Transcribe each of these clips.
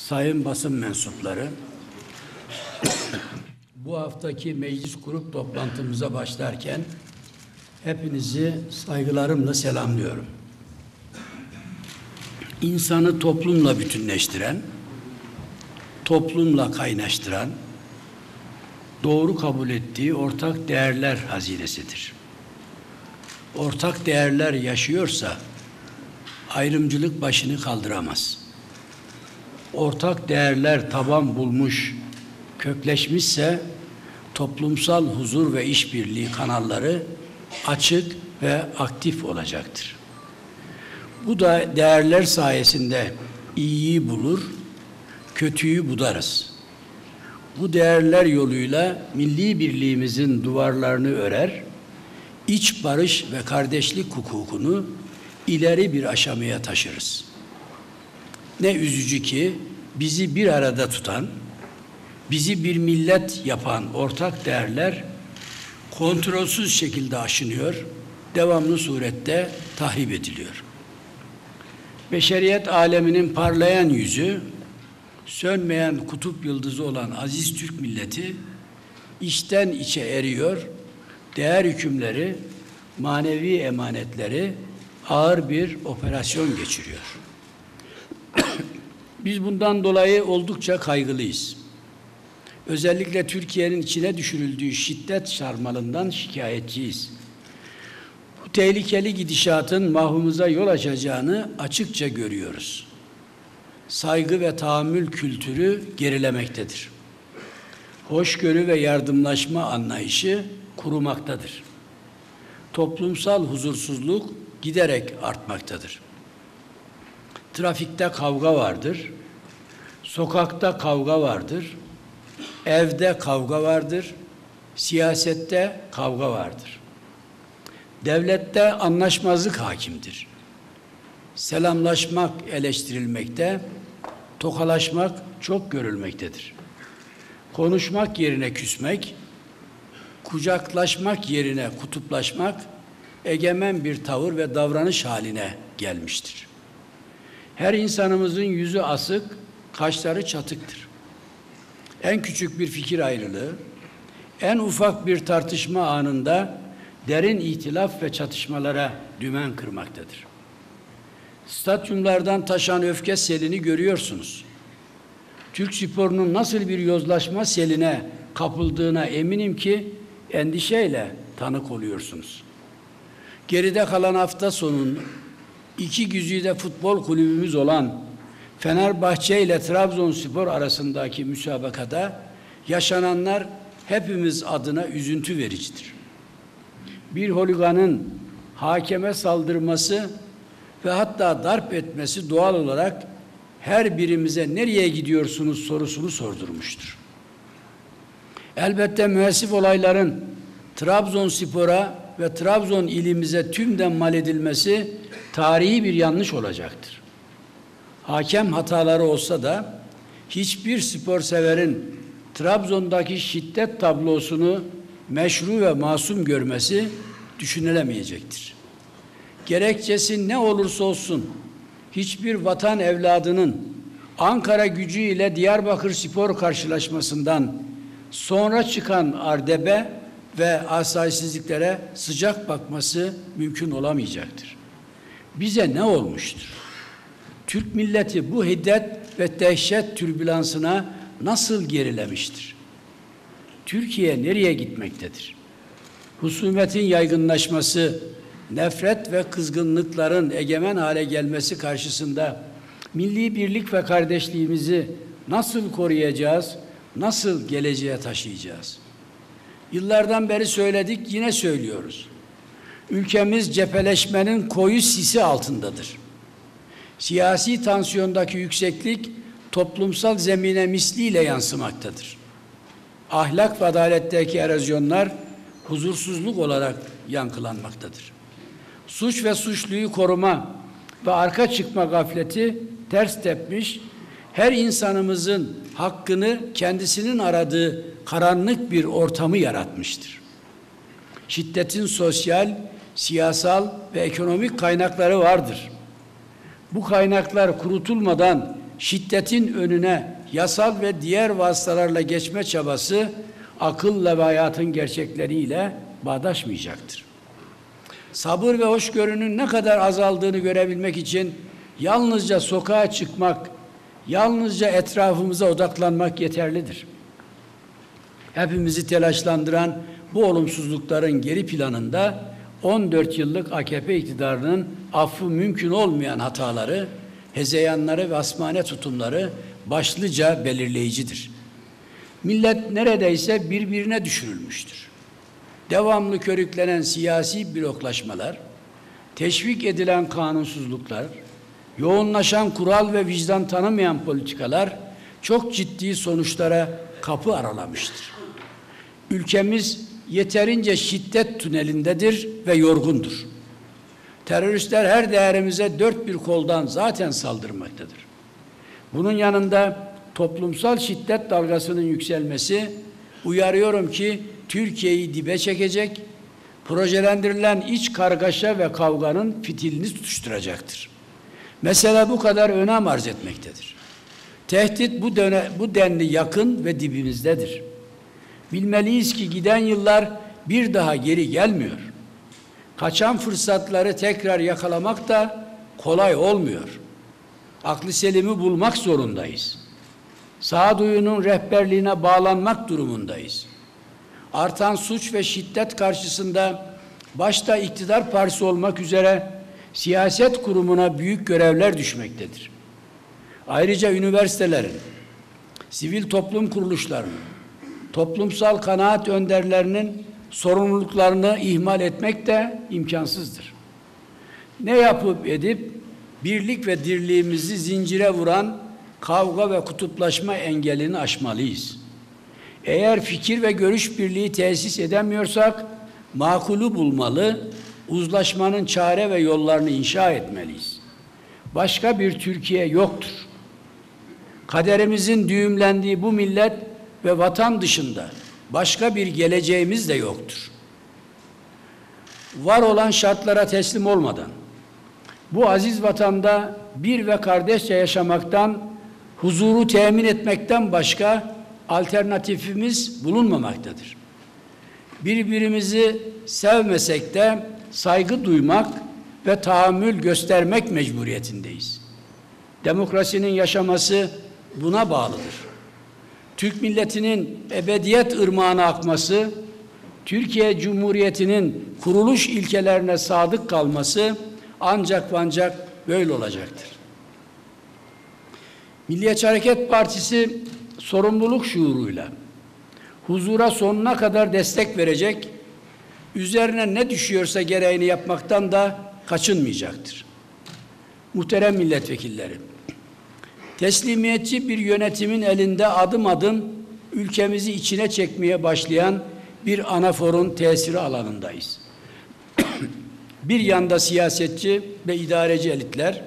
sayın basın mensupları, bu haftaki meclis grup toplantımıza başlarken hepinizi saygılarımla selamlıyorum. İnsanı toplumla bütünleştiren, toplumla kaynaştıran, doğru kabul ettiği ortak değerler hazinesidir. Ortak değerler yaşıyorsa ayrımcılık başını kaldıramaz. Ortak değerler taban bulmuş, kökleşmişse toplumsal huzur ve işbirliği kanalları açık ve aktif olacaktır. Bu da değerler sayesinde iyiyi bulur, kötüyü budarız. Bu değerler yoluyla milli birliğimizin duvarlarını örer, iç barış ve kardeşlik hukukunu ileri bir aşamaya taşırız. Ne üzücü ki bizi bir arada tutan, bizi bir millet yapan ortak değerler kontrolsüz şekilde aşınıyor, devamlı surette tahrip ediliyor. Beşeriyet aleminin parlayan yüzü, sönmeyen kutup yıldızı olan aziz Türk milleti içten içe eriyor, değer hükümleri, manevi emanetleri ağır bir operasyon geçiriyor. Biz bundan dolayı oldukça kaygılıyız. Özellikle Türkiye'nin içine düşürüldüğü şiddet sarmalından şikayetçiyiz. Bu tehlikeli gidişatın mahvumuza yol açacağını açıkça görüyoruz. Saygı ve tahammül kültürü gerilemektedir. Hoşgörü ve yardımlaşma anlayışı kurumaktadır. Toplumsal huzursuzluk giderek artmaktadır. Trafikte kavga vardır, sokakta kavga vardır, evde kavga vardır, siyasette kavga vardır. Devlette anlaşmazlık hakimdir. Selamlaşmak eleştirilmekte, tokalaşmak çok görülmektedir. Konuşmak yerine küsmek, kucaklaşmak yerine kutuplaşmak egemen bir tavır ve davranış haline gelmiştir. Her insanımızın yüzü asık, kaşları çatıktır. En küçük bir fikir ayrılığı, en ufak bir tartışma anında derin ihtilaf ve çatışmalara dümen kırmaktadır. Stadyumlardan taşan öfke selini görüyorsunuz. Türk sporunun nasıl bir yozlaşma seline kapıldığına eminim ki endişeyle tanık oluyorsunuz. Geride kalan hafta sonunun iki güzide futbol kulübümüz olan Fenerbahçe ile Trabzonspor arasındaki müsabakada yaşananlar hepimiz adına üzüntü vericidir. Bir holiganın hakeme saldırması ve hatta darp etmesi doğal olarak her birimize nereye gidiyorsunuz sorusunu sordurmuştur. Elbette müessif olayların Trabzonspor'a ve Trabzon ilimize tümden mal edilmesi tarihi bir yanlış olacaktır. Hakem hataları olsa da hiçbir spor severin Trabzon'daki şiddet tablosunu meşru ve masum görmesi düşünülemeyecektir. Gerekçesi ne olursa olsun hiçbir vatan evladının Ankara Gücü ile Diyarbakır Spor karşılaşmasından sonra çıkan ardebe ve asayişsizliklere sıcak bakması mümkün olamayacaktır. Bize ne olmuştur? Türk milleti bu hiddet ve dehşet türbülansına nasıl gerilemiştir? Türkiye nereye gitmektedir? Husumetin yaygınlaşması, nefret ve kızgınlıkların egemen hale gelmesi karşısında milli birlik ve kardeşliğimizi nasıl koruyacağız, nasıl geleceğe taşıyacağız? Yıllardan beri söyledik, yine söylüyoruz. Ülkemiz cepheleşmenin koyu sisi altındadır. Siyasi tansiyondaki yükseklik toplumsal zemine misliyle yansımaktadır. Ahlak ve adaletteki erozyonlar huzursuzluk olarak yankılanmaktadır. Suç ve suçluyu koruma ve arka çıkma gafleti ters tepmiş, her insanımızın hakkını kendisinin aradığı karanlık bir ortamı yaratmıştır. Şiddetin sosyal, siyasal ve ekonomik kaynakları vardır. Bu kaynaklar kurutulmadan şiddetin önüne yasal ve diğer vasıtalarla geçme çabası akılla ve hayatın gerçekleriyle bağdaşmayacaktır. Sabır ve hoşgörünün ne kadar azaldığını görebilmek için yalnızca sokağa çıkmak, yalnızca etrafımıza odaklanmak yeterlidir. Hepimizi telaşlandıran bu olumsuzlukların geri planında 14 yıllık AKP iktidarının affı mümkün olmayan hataları, hezeyanları ve asmane tutumları başlıca belirleyicidir. Millet neredeyse birbirine düşürülmüştür. Devamlı körüklenen siyasi bloklaşmalar, teşvik edilen kanunsuzluklar, yoğunlaşan kural ve vicdan tanımayan politikalar çok ciddi sonuçlara kapı aralamıştır. Ülkemiz yeterince şiddet tünelindedir ve yorgundur. Teröristler her değerimize dört bir koldan zaten saldırmaktadır. Bunun yanında toplumsal şiddet dalgasının yükselmesi, uyarıyorum ki Türkiye'yi dibe çekecek, projelendirilen iç kargaşa ve kavganın fitilini tutuşturacaktır. Mesele bu kadar önem arz etmektedir. Tehdit bu denli yakın ve dibimizdedir. Bilmeliyiz ki giden yıllar bir daha geri gelmiyor. Kaçan fırsatları tekrar yakalamak da kolay olmuyor. Aklı selimi bulmak zorundayız. Sağduyunun rehberliğine bağlanmak durumundayız. Artan suç ve şiddet karşısında başta iktidar partisi olmak üzere siyaset kurumuna büyük görevler düşmektedir. Ayrıca üniversitelerin, sivil toplum kuruluşlarının, toplumsal kanaat önderlerinin sorumluluklarını ihmal etmek de imkansızdır. Ne yapıp edip birlik ve dirliğimizi zincire vuran kavga ve kutuplaşma engelini aşmalıyız. Eğer fikir ve görüş birliği tesis edemiyorsak makulü bulmalı, uzlaşmanın çare ve yollarını inşa etmeliyiz. Başka bir Türkiye yoktur. Kaderimizin düğümlendiği bu millet ve vatan dışında başka bir geleceğimiz de yoktur. Var olan şartlara teslim olmadan, bu aziz vatanda bir ve kardeşçe yaşamaktan, huzuru temin etmekten başka alternatifimiz bulunmamaktadır. Birbirimizi sevmesek de saygı duymak ve tahammül göstermek mecburiyetindeyiz. Demokrasinin yaşaması buna bağlıdır. Türk milletinin ebediyet ırmağına akması, Türkiye Cumhuriyeti'nin kuruluş ilkelerine sadık kalması ancak ve ancak böyle olacaktır. Milliyetçi Hareket Partisi sorumluluk şuuruyla huzura sonuna kadar destek verecek, üzerine ne düşüyorsa gereğini yapmaktan da kaçınmayacaktır. Muhterem milletvekilleri, teslimiyetçi bir yönetimin elinde adım adım ülkemizi içine çekmeye başlayan bir anaforun tesiri alanındayız. Bir yanda siyasetçi ve idareci elitler,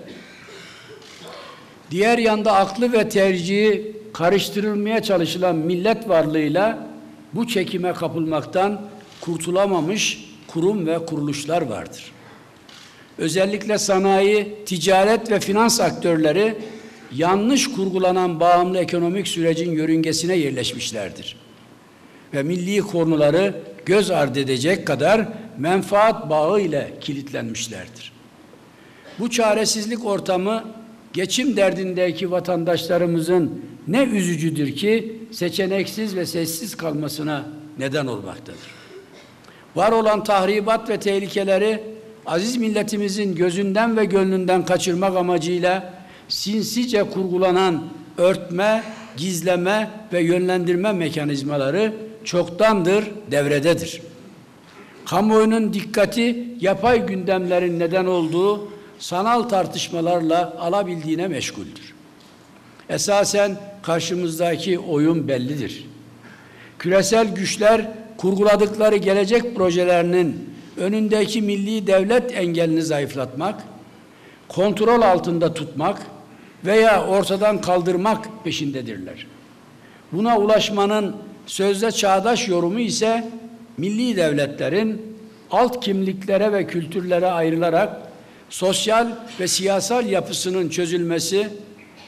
diğer yanda aklı ve tercihi karıştırılmaya çalışılan millet varlığıyla bu çekime kapılmaktan kurtulamamış kurum ve kuruluşlar vardır. Özellikle sanayi, ticaret ve finans aktörleri yanlış kurgulanan bağımlı ekonomik sürecin yörüngesine yerleşmişlerdir. Ve milli konuları göz ardı edecek kadar menfaat bağı ile kilitlenmişlerdir. Bu çaresizlik ortamı geçim derdindeki vatandaşlarımızın ne üzücüdür ki seçeneksiz ve sessiz kalmasına neden olmaktadır. Var olan tahribat ve tehlikeleri aziz milletimizin gözünden ve gönlünden kaçırmak amacıyla sinsice kurgulanan örtme, gizleme ve yönlendirme mekanizmaları çoktandır devrededir. Kamuoyunun dikkati yapay gündemlerin neden olduğu sanal tartışmalarla alabildiğine meşguldür. Esasen karşımızdaki oyun bellidir. Küresel güçler kurguladıkları gelecek projelerinin önündeki milli devlet engelini zayıflatmak, kontrol altında tutmak veya ortadan kaldırmak peşindedirler. Buna ulaşmanın sözde çağdaş yorumu ise milli devletlerin alt kimliklere ve kültürlere ayrılarak sosyal ve siyasal yapısının çözülmesi,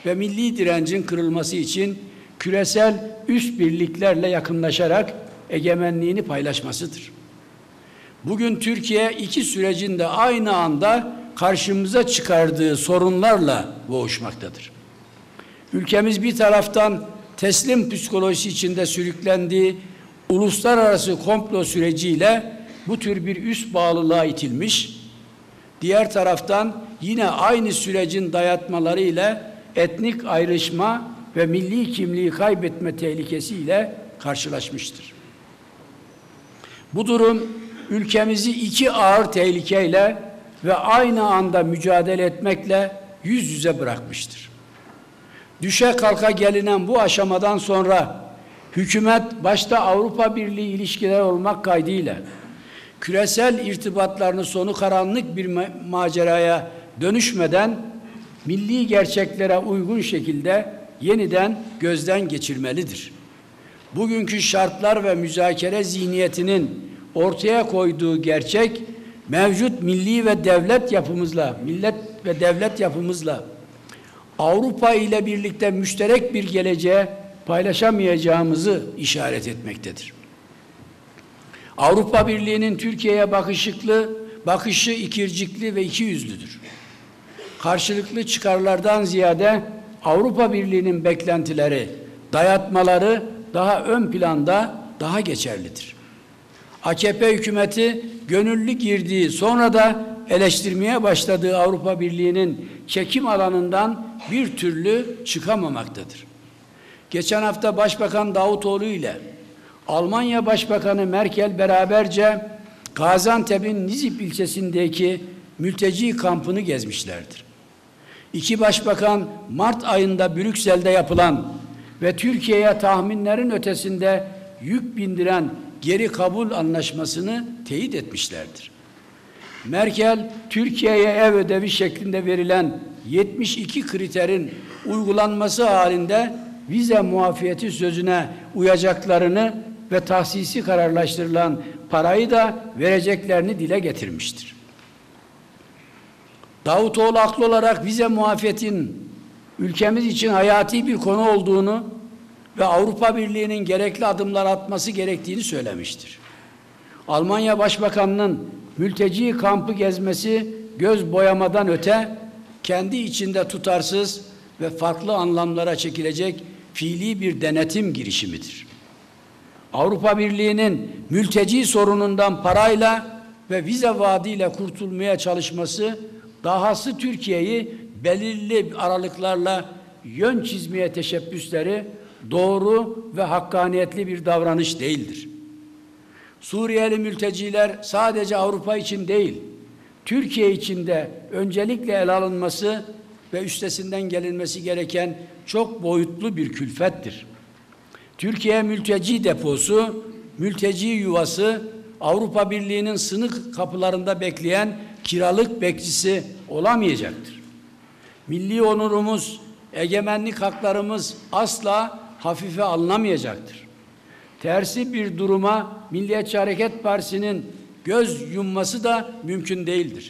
ve milli direncin kırılması için küresel üst birliklerle yakınlaşarak egemenliğini paylaşmasıdır. Bugün Türkiye iki sürecin de aynı anda karşımıza çıkardığı sorunlarla boğuşmaktadır. Ülkemiz bir taraftan teslim psikolojisi içinde sürüklendiği uluslararası komplo süreciyle bu tür bir üst bağlılığa itilmiş, diğer taraftan yine aynı sürecin dayatmalarıyla etnik ayrışma ve milli kimliği kaybetme tehlikesiyle karşılaşmıştır. Bu durum ülkemizi iki ağır tehlikeyle ve aynı anda mücadele etmekle yüz yüze bırakmıştır. Düşe kalka gelinen bu aşamadan sonra hükümet başta Avrupa Birliği ilişkileri olmak kaydıyla küresel irtibatlarını sonu karanlık bir maceraya dönüşmeden milli gerçeklere uygun şekilde yeniden gözden geçirmelidir. Bugünkü şartlar ve müzakere zihniyetinin ortaya koyduğu gerçek mevcut milli ve devlet yapımızla, millet ve devlet yapımızla Avrupa ile birlikte müşterek bir geleceğe paylaşamayacağımızı işaret etmektedir. Avrupa Birliği'nin Türkiye'ye bakışı ikircikli ve ikiyüzlüdür. Karşılıklı çıkarlardan ziyade Avrupa Birliği'nin beklentileri, dayatmaları daha ön planda, daha geçerlidir. AKP hükümeti gönüllü girdiği, sonra da eleştirmeye başladığı Avrupa Birliği'nin çekim alanından bir türlü çıkamamaktadır. Geçen hafta Başbakan Davutoğlu ile Almanya Başbakanı Merkel beraberce Gaziantep'in Nizip ilçesindeki mülteci kampını gezmişlerdir. İki başbakan Mart ayında Brüksel'de yapılan ve Türkiye'ye tahminlerin ötesinde yük bindiren geri kabul anlaşmasını teyit etmişlerdir. Merkel, Türkiye'ye ev ödevi şeklinde verilen 72 kriterin uygulanması halinde vize muafiyeti sözüne uyacaklarını ve tahsisi kararlaştırılan parayı da vereceklerini dile getirmiştir. Davutoğlu haklı olarak vize muafiyetin ülkemiz için hayati bir konu olduğunu ve Avrupa Birliği'nin gerekli adımlar atması gerektiğini söylemiştir. Almanya Başbakanı'nın mülteci kampı gezmesi göz boyamadan öte kendi içinde tutarsız ve farklı anlamlara çekilecek fiili bir denetim girişimidir. Avrupa Birliği'nin mülteci sorunundan parayla ve vize vaadiyle kurtulmaya çalışması, dahası Türkiye'yi belirli aralıklarla yön çizmeye teşebbüsleri doğru ve hakkaniyetli bir davranış değildir. Suriyeli mülteciler sadece Avrupa için değil, Türkiye için de öncelikle ele alınması ve üstesinden gelinmesi gereken çok boyutlu bir külfettir. Türkiye mülteci deposu, mülteci yuvası, Avrupa Birliği'nin sınır kapılarında bekleyen kiralık bekçisi olamayacaktır. Milli onurumuz, egemenlik haklarımız asla hafife alınamayacaktır. Tersi bir duruma Milliyetçi Hareket Partisi'nin göz yumması da mümkün değildir.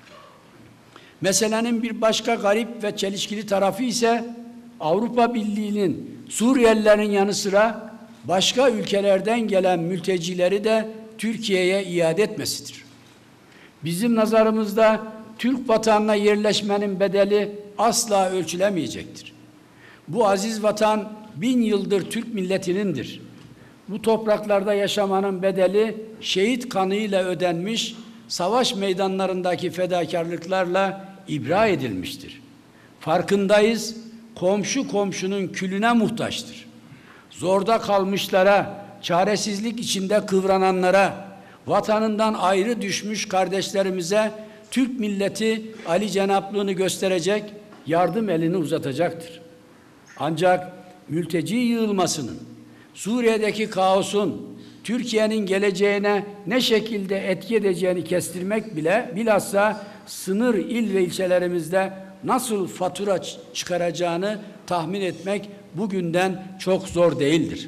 Meselenin bir başka garip ve çelişkili tarafı ise Avrupa Birliği'nin Suriyelilerin yanı sıra başka ülkelerden gelen mültecileri de Türkiye'ye iade etmesidir. Bizim nazarımızda Türk vatanına yerleşmenin bedeli asla ölçülemeyecektir. Bu aziz vatan 1000 yıldır Türk milletinindir. Bu topraklarda yaşamanın bedeli şehit kanıyla ödenmiş, savaş meydanlarındaki fedakarlıklarla ibra edilmiştir. Farkındayız, komşu komşunun külüne muhtaçtır. Zorda kalmışlara, çaresizlik içinde kıvrananlara, vatanından ayrı düşmüş kardeşlerimize Türk milleti Ali Cenaplığını gösterecek, yardım elini uzatacaktır. Ancak mülteci yığılmasının, Suriye'deki kaosun, Türkiye'nin geleceğine ne şekilde etki edeceğini kestirmek bile, bilhassa sınır il ve ilçelerimizde nasıl fatura çıkaracağını tahmin etmek bugünden çok zor değildir.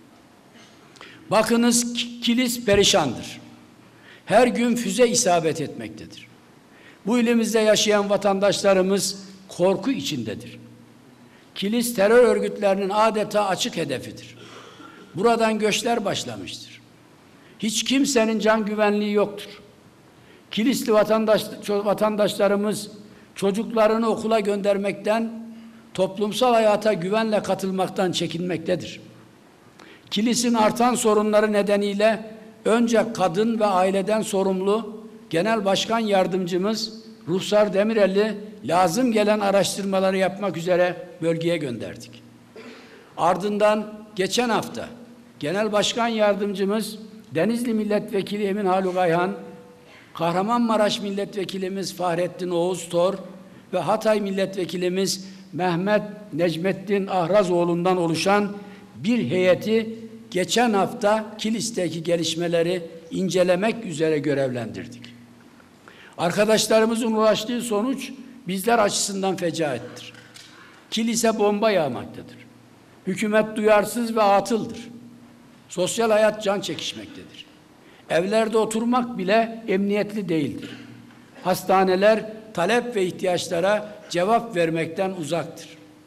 Bakınız, Kilis perişandır. Her gün füze isabet etmektedir. Bu ilimizde yaşayan vatandaşlarımız korku içindedir. Kilis terör örgütlerinin adeta açık hedefidir. Buradan göçler başlamıştır. Hiç kimsenin can güvenliği yoktur. Kilisli vatandaşlarımız çocuklarını okula göndermekten, toplumsal hayata güvenle katılmaktan çekinmektedir. Kilis'in artan sorunları nedeniyle önce kadın ve aileden sorumlu Genel Başkan Yardımcımız Ruhsar Demirel'i lazım gelen araştırmaları yapmak üzere bölgeye gönderdik. Ardından geçen hafta Genel Başkan Yardımcımız Denizli Milletvekili Emin Haluk Ayhan, Kahramanmaraş Milletvekilimiz Fahrettin Oğuz Tor ve Hatay Milletvekilimiz Mehmet Necmettin Ahrazoğlu'ndan oluşan bir heyeti geçen hafta Kilis'teki gelişmeleri incelemek üzere görevlendirdik. Arkadaşlarımızın ulaştığı sonuç bizler açısından fecaattir. Kilis'e bomba yağmaktadır. Hükümet duyarsız ve atıldır. Sosyal hayat can çekişmektedir. Evlerde oturmak bile emniyetli değildir. Hastaneler talep ve ihtiyaçlara cevap vermekten uzaktır.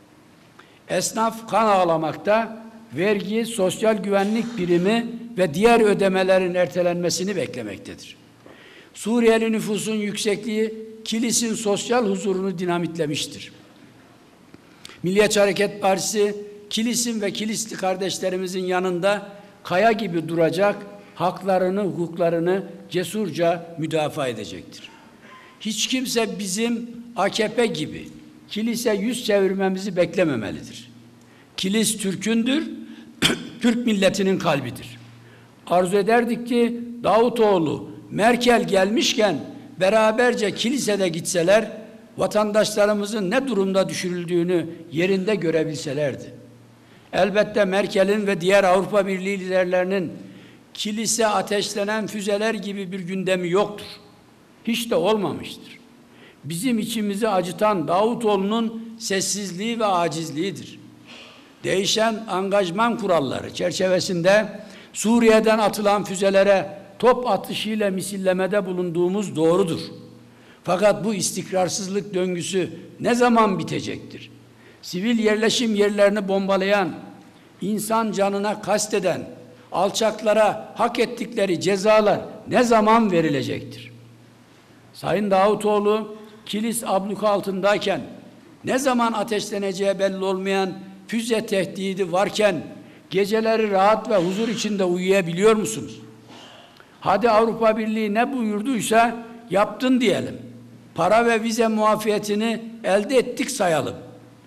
Esnaf kan ağlamakta, vergi, sosyal güvenlik primi ve diğer ödemelerin ertelenmesini beklemektedir. Suriyeli nüfusun yüksekliği Kilis'in sosyal huzurunu dinamitlemiştir. Milliyetçi Hareket Partisi, Kilis'in ve Kilisli kardeşlerimizin yanında kaya gibi duracak, haklarını, hukuklarını cesurca müdafaa edecektir. Hiç kimse bizim AKP gibi Kilis'e yüz çevirmemizi beklememelidir. Kilis Türk'ündür, Türk milletinin kalbidir. Arzu ederdik ki Davutoğlu, Merkel gelmişken beraberce kilisede gitseler, vatandaşlarımızın ne durumda düşürüldüğünü yerinde görebilselerdi. Elbette Merkel'in ve diğer Avrupa Birliği liderlerinin kilise ateşlenen füzeler gibi bir gündemi yoktur. Hiç de olmamıştır. Bizim içimizi acıtan Davutoğlu'nun sessizliği ve acizliğidir. Değişen angajman kuralları çerçevesinde Suriye'den atılan füzelere top atışıyla misillemede bulunduğumuz doğrudur. Fakat bu istikrarsızlık döngüsü ne zaman bitecektir? Sivil yerleşim yerlerini bombalayan, insan canına kasteden, alçaklara hak ettikleri cezalar ne zaman verilecektir? Sayın Davutoğlu, Kilis abluka altındayken, ne zaman ateşleneceği belli olmayan füze tehdidi varken, geceleri rahat ve huzur içinde uyuyabiliyor musunuz? Hadi Avrupa Birliği ne buyurduysa yaptın diyelim. Para ve vize muafiyetini elde ettik sayalım.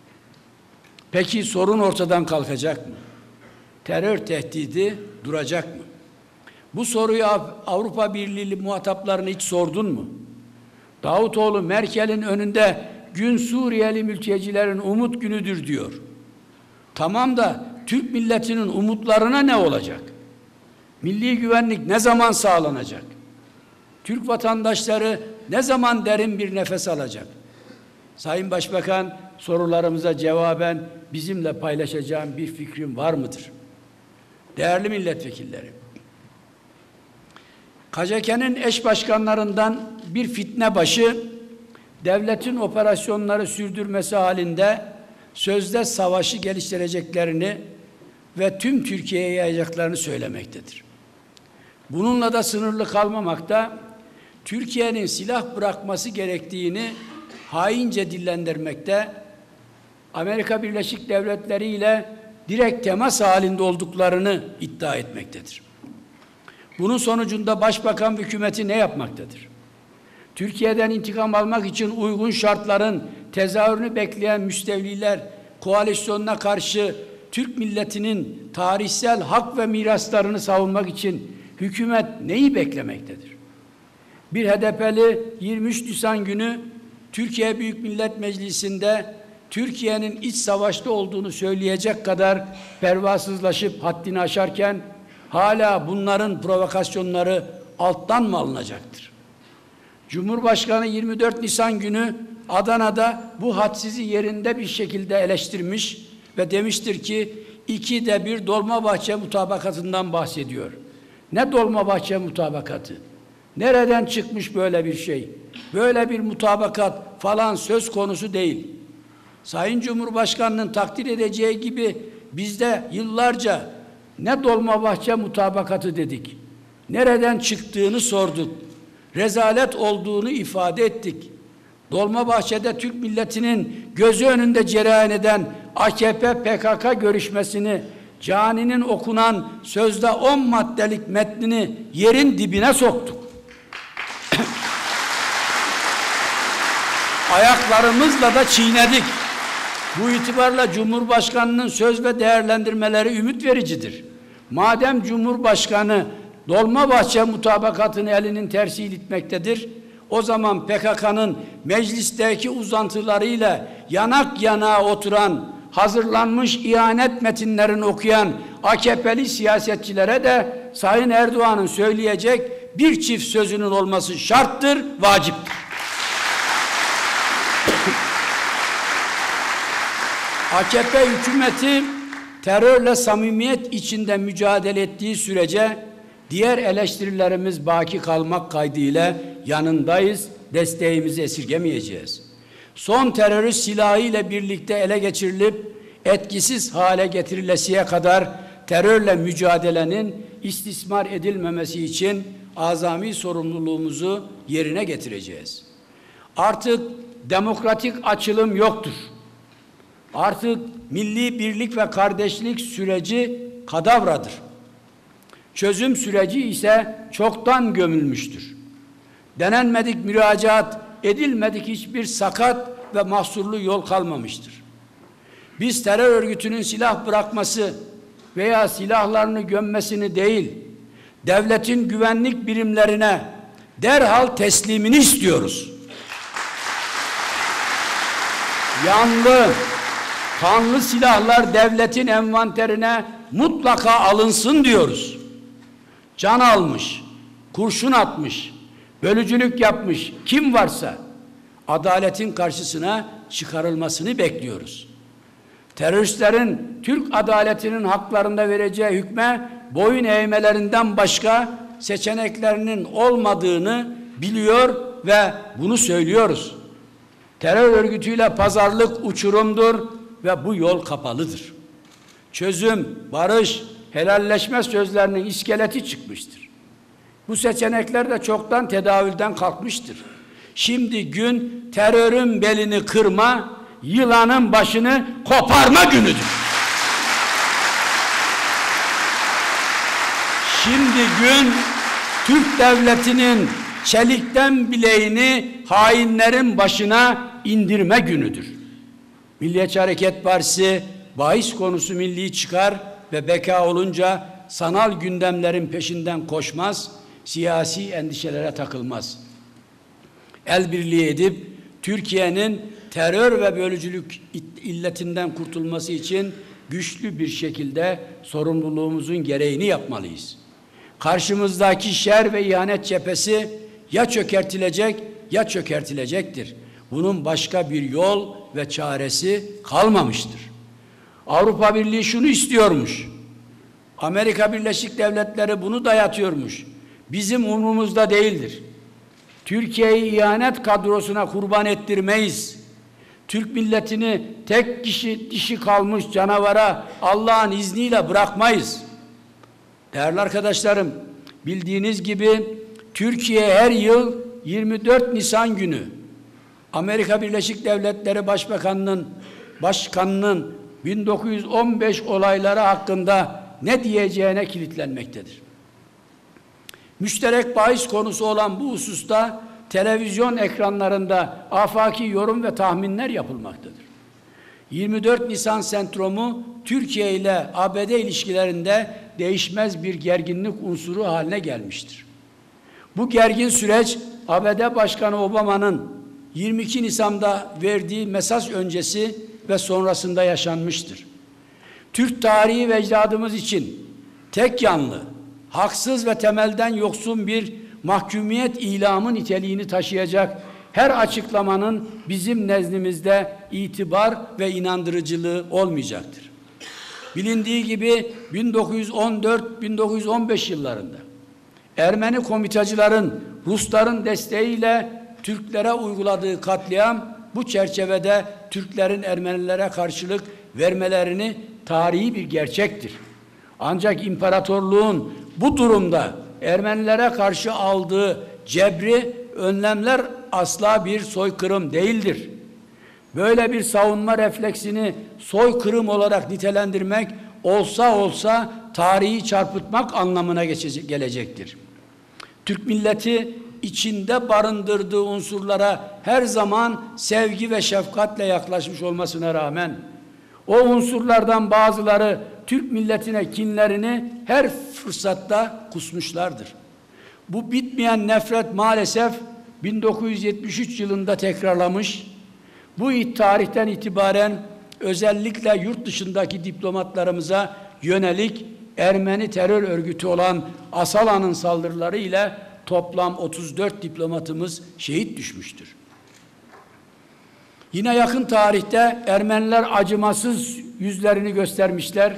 Peki sorun ortadan kalkacak mı? Terör tehdidi duracak mı? Bu soruyu Avrupa Birliği muhataplarına hiç sordun mu? Davutoğlu Merkel'in önünde gün Suriyeli mültecilerin umut günüdür diyor. Tamam da Türk milletinin umutlarına ne olacak? Milli güvenlik ne zaman sağlanacak? Türk vatandaşları ne zaman derin bir nefes alacak? Sayın Başbakan, sorularımıza cevaben bizimle paylaşacağım bir fikrim var mıdır? Değerli milletvekilleri, KCK'nın eş başkanlarından bir fitne başı, devletin operasyonları sürdürmesi halinde sözde savaşı geliştireceklerini ve tüm Türkiye'ye yayacaklarını söylemektedir. Bununla da sınırlı kalmamakta, Türkiye'nin silah bırakması gerektiğini haince dillendirmekte, Amerika Birleşik Devletleri ile direkt temas halinde olduklarını iddia etmektedir. Bunun sonucunda Başbakan hükümeti ne yapmaktadır? Türkiye'den intikam almak için uygun şartların tezahürünü bekleyen müstevliler koalisyonuna karşı Türk milletinin tarihsel hak ve miraslarını savunmak için hükümet neyi beklemektedir? Bir HDP'li 23 Nisan günü Türkiye Büyük Millet Meclisi'nde Türkiye'nin iç savaşta olduğunu söyleyecek kadar pervasızlaşıp haddini aşarken hala bunların provokasyonları alttan mı alınacaktır? Cumhurbaşkanı 24 Nisan günü Adana'da bu hadsizi yerinde bir şekilde eleştirmiş ve demiştir ki 2'de 1 Dolmabahçe mutabakatından bahsediyor. Ne Dolmabahçe mutabakatı? Nereden çıkmış böyle bir şey? Böyle bir mutabakat falan söz konusu değil. Sayın Cumhurbaşkanı'nın takdir edeceği gibi biz de yıllarca ne Dolmabahçe mutabakatı dedik, nereden çıktığını sorduk, rezalet olduğunu ifade ettik. Dolmabahçe'de Türk milletinin gözü önünde cereyan eden AKP-PKK görüşmesini, caninin okunan sözde 10 maddelik metnini yerin dibine soktuk. Ayaklarımızla da çiğnedik. Bu itibarla Cumhurbaşkanı'nın söz ve değerlendirmeleri ümit vericidir. Madem Cumhurbaşkanı Dolmabahçe mutabakatını elinin tersiyle itmektedir, o zaman PKK'nın meclisteki uzantılarıyla yanak yanağa oturan, hazırlanmış ihanet metinlerini okuyan AKP'li siyasetçilere de Sayın Erdoğan'ın söyleyecek bir çift sözünün olması şarttır, vaciptir. AKP hükümeti terörle samimiyet içinde mücadele ettiği sürece diğer eleştirilerimiz baki kalmak kaydıyla yanındayız, desteğimizi esirgemeyeceğiz. Son terörist silahı ile birlikte ele geçirilip etkisiz hale getirilesiye kadar terörle mücadelenin istismar edilmemesi için azami sorumluluğumuzu yerine getireceğiz. Artık demokratik açılım yoktur. Artık milli birlik ve kardeşlik süreci kadavradır. Çözüm süreci ise çoktan gömülmüştür. Denenmedik müracaat, edilmedik hiçbir sakat ve mahsurlu yol kalmamıştır. Biz terör örgütünün silah bırakması veya silahlarını gömmesini değil, devletin güvenlik birimlerine derhal teslimini istiyoruz. Yanlı, kanlı silahlar devletin envanterine mutlaka alınsın diyoruz. Can almış, kurşun atmış, bölücülük yapmış kim varsa adaletin karşısına çıkarılmasını bekliyoruz. Teröristlerin Türk adaletinin haklarında vereceği hükme boyun eğmelerinden başka seçeneklerinin olmadığını biliyor ve bunu söylüyoruz. Terör örgütüyle pazarlık uçurumdur ve bu yol kapalıdır. Çözüm, barış, helalleşme sözlerinin iskeleti çıkmıştır. Bu seçenekler de çoktan tedavülden kalkmıştır. Şimdi gün terörün belini kırma, yılanın başını koparma günüdür. Şimdi gün Türk devletinin çelikten bileğini hainlerin başına indirme günüdür. Milliyetçi Hareket Partisi bahis konusu milli çıkar ve beka olunca sanal gündemlerin peşinden koşmaz, siyasi endişelere takılmaz. El birliği edip Türkiye'nin terör ve bölücülük illetinden kurtulması için güçlü bir şekilde sorumluluğumuzun gereğini yapmalıyız. Karşımızdaki şer ve ihanet cephesi ya çökertilecek ya çökertilecektir. Bunun başka bir yol ve çaresi kalmamıştır. Avrupa Birliği şunu istiyormuş. Amerika Birleşik Devletleri bunu dayatıyormuş. Bizim umurumuzda değildir. Türkiye'yi ihanet kadrosuna kurban ettirmeyiz. Türk milletini tek dişi kalmış canavara Allah'ın izniyle bırakmayız. Değerli arkadaşlarım, bildiğiniz gibi Türkiye her yıl 24 Nisan günü Amerika Birleşik Devletleri Başkanı'nın 1915 olayları hakkında ne diyeceğine kilitlenmektedir. Müşterek bahis konusu olan bu hususta televizyon ekranlarında afaki yorum ve tahminler yapılmaktadır. 24 Nisan sendromu Türkiye ile ABD ilişkilerinde değişmez bir gerginlik unsuru haline gelmiştir. Bu gergin süreç ABD Başkanı Obama'nın 22 Nisan'da verdiği mesaj öncesi ve sonrasında yaşanmıştır. Türk tarihi ve ecdadımız için tek yanlı, haksız ve temelden yoksun bir mahkumiyet ilamı niteliğini taşıyacak her açıklamanın bizim nezdimizde itibar ve inandırıcılığı olmayacaktır. Bilindiği gibi 1914-1915 yıllarında Ermeni komitacıların Rusların desteğiyle Türklere uyguladığı katliam bu çerçevede Türklerin Ermenilere karşılık vermelerini tarihi bir gerçektir. Ancak imparatorluğun bu durumda Ermenilere karşı aldığı cebri önlemler asla bir soykırım değildir. Böyle bir savunma refleksini soykırım olarak nitelendirmek olsa tarihi çarpıtmak anlamına gelecektir. Türk milleti içinde barındırdığı unsurlara her zaman sevgi ve şefkatle yaklaşmış olmasına rağmen o unsurlardan bazıları Türk milletine kinlerini her fırsatta kusmuşlardır. Bu bitmeyen nefret maalesef 1973 yılında tekrarlamış. Bu tarihten itibaren özellikle yurt dışındaki diplomatlarımıza yönelik Ermeni terör örgütü olan Asala'nın saldırıları ile toplam 34 diplomatımız şehit düşmüştür. Yine yakın tarihte Ermeniler acımasız yüzlerini göstermişler.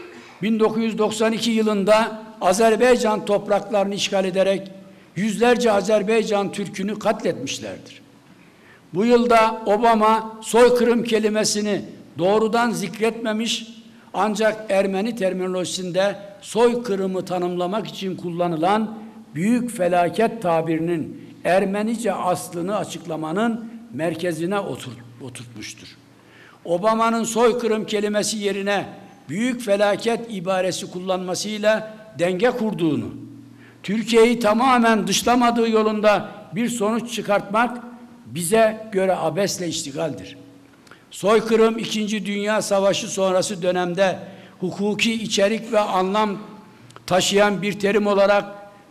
1992 yılında Azerbaycan topraklarını işgal ederek yüzlerce Azerbaycan Türk'ünü katletmişlerdir. Bu yılda Obama soykırım kelimesini doğrudan zikretmemiş, ancak Ermeni terminolojisinde soykırımı tanımlamak için kullanılan büyük felaket tabirinin Ermenice aslını açıklamanın merkezine oturtmuştur. Obama'nın soykırım kelimesi yerine büyük felaket ibaresi kullanmasıyla denge kurduğunu, Türkiye'yi tamamen dışlamadığı yolunda bir sonuç çıkartmak bize göre abesle iştigaldir. Soykırım 2. Dünya Savaşı sonrası dönemde hukuki içerik ve anlam taşıyan bir terim olarak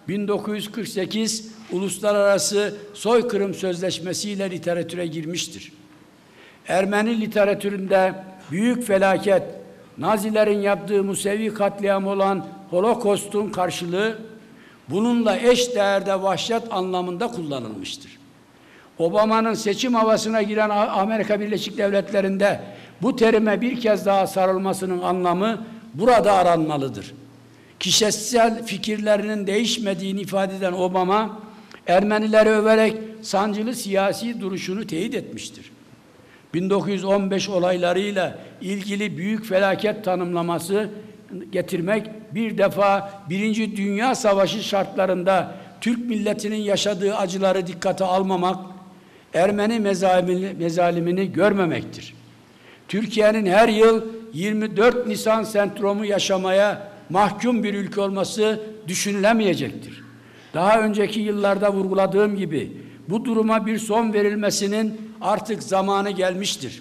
1948 Uluslararası Soykırım Sözleşmesi ile literatüre girmiştir. Ermeni literatüründe büyük felaket, Nazilerin yaptığı Musevi katliam olan Holokost'un karşılığı bununla eş değerde vahşet anlamında kullanılmıştır. Obama'nın seçim havasına giren Amerika Birleşik Devletleri'nde bu terime bir kez daha sarılmasının anlamı burada aranmalıdır. Kişisel fikirlerinin değişmediğini ifade eden Obama, Ermenileri överek sancılı siyasi duruşunu teyit etmiştir. 1915 olaylarıyla ilgili büyük felaket tanımlaması getirmek bir defa Birinci Dünya Savaşı şartlarında Türk milletinin yaşadığı acıları dikkate almamak, Ermeni mezalimini görmemektir. Türkiye'nin her yıl 24 Nisan sendromu yaşamaya mahkum bir ülke olması düşünülemeyecektir. Daha önceki yıllarda vurguladığım gibi bu duruma bir son verilmesinin artık zamanı gelmiştir.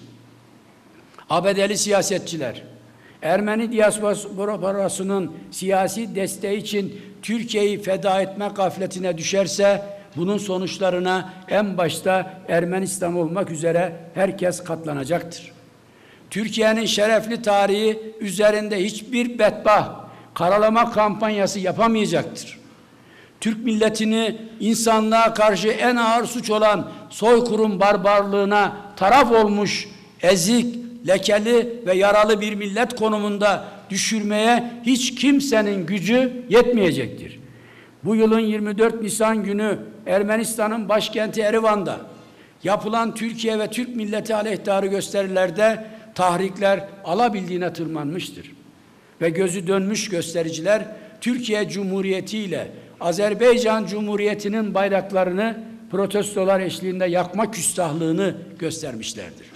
ABD'li siyasetçiler, Ermeni diasporasının siyasi desteği için Türkiye'yi feda etme gafletine düşerse, bunun sonuçlarına en başta Ermenistan olmak üzere herkes katlanacaktır. Türkiye'nin şerefli tarihi üzerinde hiçbir bedbaht karalama kampanyası yapamayacaktır. Türk milletini insanlığa karşı en ağır suç olan soykırım barbarlığına taraf olmuş, ezik, lekeli ve yaralı bir millet konumunda düşürmeye hiç kimsenin gücü yetmeyecektir. Bu yılın 24 Nisan günü Ermenistan'ın başkenti Erivan'da yapılan Türkiye ve Türk milleti aleyhtarı gösterilerde tahrikler alabildiğine tırmanmıştır. Ve gözü dönmüş göstericiler Türkiye Cumhuriyeti ile Azerbaycan Cumhuriyeti'nin bayraklarını protestolar eşliğinde yakma küstahlığını göstermişlerdir.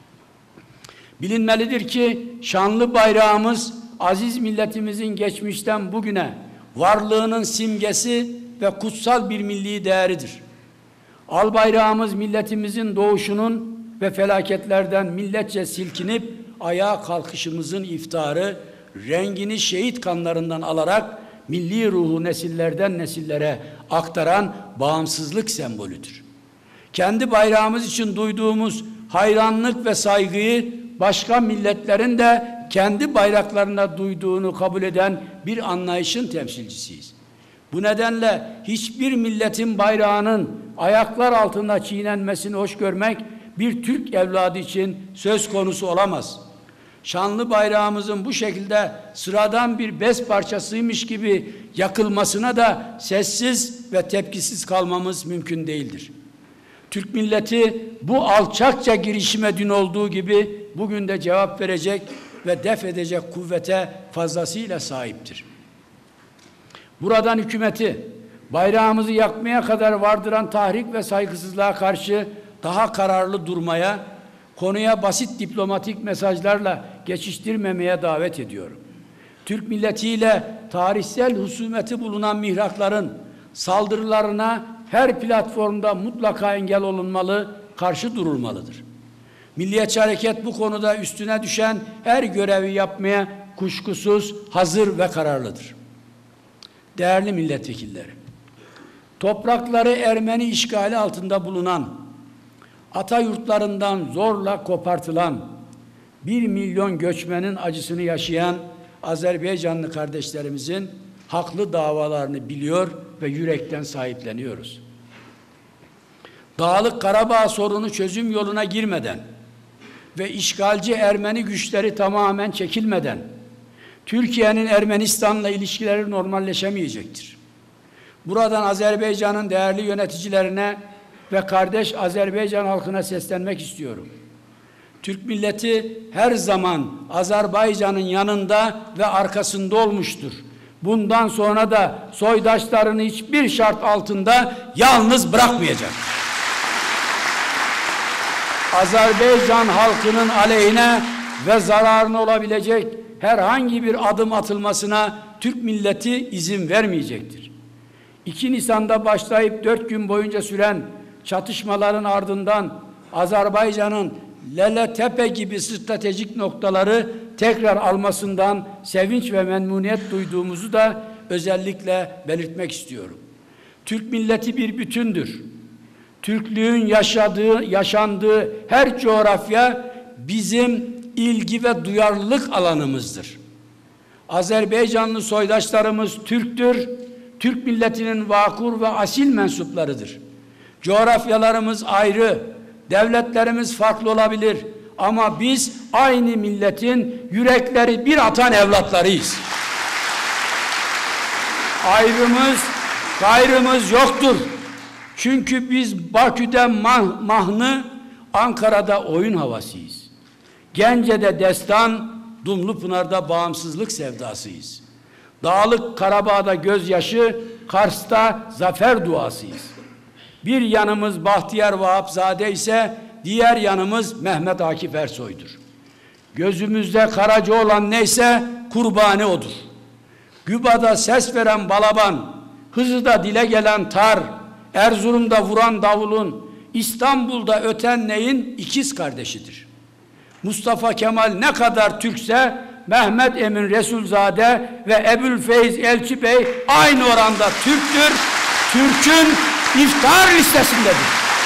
Bilinmelidir ki şanlı bayrağımız aziz milletimizin geçmişten bugüne varlığının simgesi ve kutsal bir milli değeridir. Al bayrağımız milletimizin doğuşunun ve felaketlerden milletçe silkinip ayağa kalkışımızın iftarı, rengini şehit kanlarından alarak milli ruhu nesillerden nesillere aktaran bağımsızlık sembolüdür. Kendi bayrağımız için duyduğumuz hayranlık ve saygıyı başka milletlerin de kendi bayraklarına duyduğunu kabul eden bir anlayışın temsilcisiyiz. Bu nedenle hiçbir milletin bayrağının ayaklar altında çiğnenmesini hoş görmek bir Türk evladı için söz konusu olamaz. Şanlı bayrağımızın bu şekilde sıradan bir bez parçasıymış gibi yakılmasına da sessiz ve tepkisiz kalmamız mümkün değildir. Türk milleti bu alçakça girişime dün olduğu gibi bugün de cevap verecek ve def edecek kuvvete fazlasıyla sahiptir. Buradan hükümeti bayrağımızı yakmaya kadar vardıran tahrik ve saygısızlığa karşı daha kararlı durmaya, konuya basit diplomatik mesajlarla geçiştirmemeye davet ediyorum. Türk milletiyle tarihsel husumeti bulunan mihrakların saldırılarına her platformda mutlaka engel olunmalı, karşı durulmalıdır. Milliyetçi Hareket bu konuda üstüne düşen her görevi yapmaya kuşkusuz hazır ve kararlıdır. Değerli milletvekilleri, toprakları Ermeni işgali altında bulunan, ata yurtlarından zorla kopartılan 1 milyon göçmenin acısını yaşayan Azerbaycanlı kardeşlerimizin haklı davalarını biliyor ve yürekten sahipleniyoruz. Dağlık Karabağ sorunu çözüm yoluna girmeden ve işgalci Ermeni güçleri tamamen çekilmeden Türkiye'nin Ermenistan'la ilişkileri normalleşemeyecektir. Buradan Azerbaycan'ın değerli yöneticilerine ve kardeş Azerbaycan halkına seslenmek istiyorum. Türk milleti her zaman Azerbaycan'ın yanında ve arkasında olmuştur. Bundan sonra da soydaşlarını hiçbir şart altında yalnız bırakmayacak. Azerbaycan halkının aleyhine ve zararına olabilecek herhangi bir adım atılmasına Türk milleti izin vermeyecektir. 2 Nisan'da başlayıp 4 gün boyunca süren çatışmaların ardından Azerbaycan'ın Leletepe gibi stratejik noktaları tekrar almasından sevinç ve memnuniyet duyduğumuzu da özellikle belirtmek istiyorum. Türk milleti bir bütündür. Türklüğün yaşandığı her coğrafya bizim ilgi ve duyarlılık alanımızdır. Azerbaycanlı soydaşlarımız Türktür. Türk milletinin vakur ve asil mensuplarıdır. Coğrafyalarımız ayrı, devletlerimiz farklı olabilir ama biz aynı milletin yürekleri bir atan evlatlarıyız. Ayrımız, gayrımız yoktur. Çünkü biz Bakü'de mahnı, Ankara'da oyun havasıyız. Gence'de destan, Dumlupınar'da bağımsızlık sevdasıyız. Dağlık Karabağ'da gözyaşı, Kars'ta zafer duasıyız. Bir yanımız Bahtiyar Vahapzade ise diğer yanımız Mehmet Akif Ersoy'dur. Gözümüzde karaca olan neyse kurbanı odur. Güba'da ses veren balaban, Hızı'da dile gelen tar, Erzurum'da vuran davulun, İstanbul'da öten neyin ikiz kardeşidir. Mustafa Kemal ne kadar Türkse Mehmet Emin Resulzade ve Ebu'l-Feyz Elçi Bey aynı oranda Türktür. Türk'ün iftar listesindedir.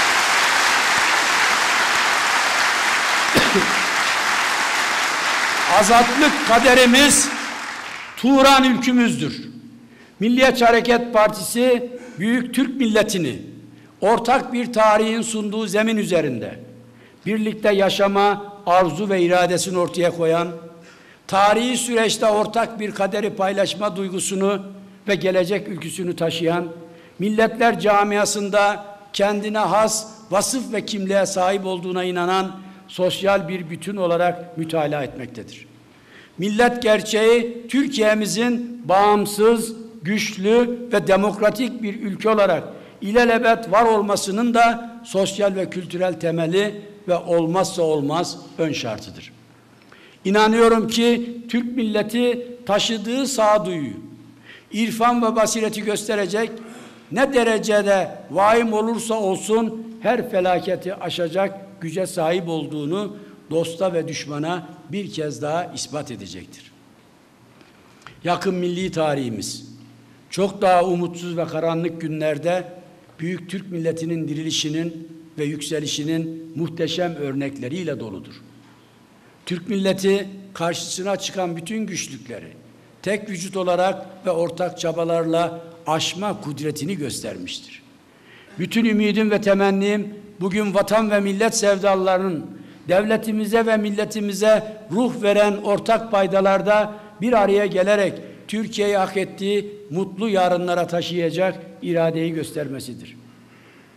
Azatlık kaderimiz, Turan ülkümüzdür. Milliyetçi Hareket Partisi büyük Türk milletini ortak bir tarihin sunduğu zemin üzerinde birlikte yaşama arzu ve iradesini ortaya koyan, tarihi süreçte ortak bir kaderi paylaşma duygusunu ve gelecek ülküsünü taşıyan, milletler camiasında kendine has vasıf ve kimliğe sahip olduğuna inanan sosyal bir bütün olarak mütalaa etmektedir. Millet gerçeği Türkiye'mizin bağımsız, güçlü ve demokratik bir ülke olarak ilelebet var olmasının da sosyal ve kültürel temeli ve olmazsa olmaz ön şartıdır. İnanıyorum ki Türk milleti taşıdığı sağduyuyu, irfan ve basireti gösterecek, ne derecede vahim olursa olsun her felaketi aşacak güce sahip olduğunu dosta ve düşmana bir kez daha ispat edecektir. Yakın milli tarihimiz çok daha umutsuz ve karanlık günlerde büyük Türk milletinin dirilişinin ve yükselişinin muhteşem örnekleriyle doludur. Türk milleti karşısına çıkan bütün güçlükleri tek vücut olarak ve ortak çabalarla aşma kudretini göstermiştir. Bütün ümidim ve temennim bugün vatan ve millet sevdalılarının devletimize ve milletimize ruh veren ortak paydalarda bir araya gelerek Türkiye'yi hak ettiği mutlu yarınlara taşıyacak iradeyi göstermesidir.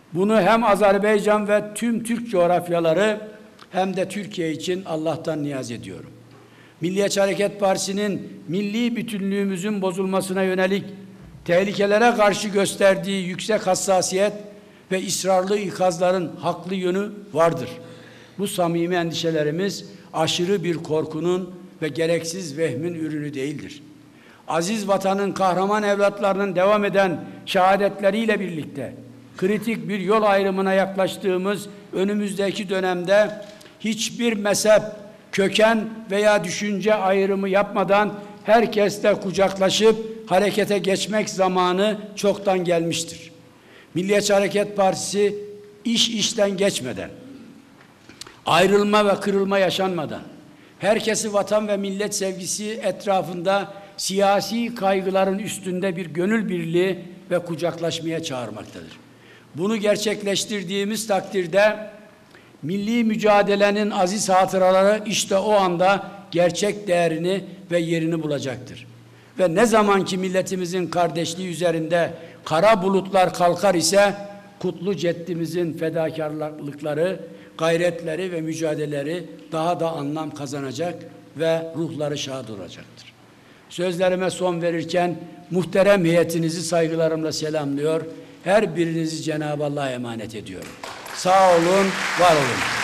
Bunu hem Azerbaycan ve tüm Türk coğrafyaları hem de Türkiye için Allah'tan niyaz ediyorum. Milliyetçi Hareket Partisi'nin milli bütünlüğümüzün bozulmasına yönelik tehlikelere karşı gösterdiği yüksek hassasiyet ve ısrarlı ikazların haklı yönü vardır. Bu samimi endişelerimiz aşırı bir korkunun ve gereksiz vehmin ürünü değildir. Aziz vatanın kahraman evlatlarının devam eden şehadetleriyle birlikte kritik bir yol ayrımına yaklaştığımız önümüzdeki dönemde hiçbir mezhep, köken veya düşünce ayrımı yapmadan herkesle kucaklaşıp harekete geçmek zamanı çoktan gelmiştir. Milliyetçi Hareket Partisi iş işten geçmeden, ayrılma ve kırılma yaşanmadan, herkesi vatan ve millet sevgisi etrafında siyasi kaygıların üstünde bir gönül birliği ve kucaklaşmaya çağırmaktadır. Bunu gerçekleştirdiğimiz takdirde milli mücadelenin aziz hatıraları işte o anda gerçek değerini ve yerini bulacaktır. Ve ne zaman ki milletimizin kardeşliği üzerinde kara bulutlar kalkar ise kutlu ceddimizin fedakarlıkları, gayretleri ve mücadeleleri daha da anlam kazanacak ve ruhları şad olacaktır. Sözlerime son verirken muhterem heyetinizi saygılarımla selamlıyor. Her birinizi Cenab-ı Allah'a emanet ediyorum. Sağ olun, var olun.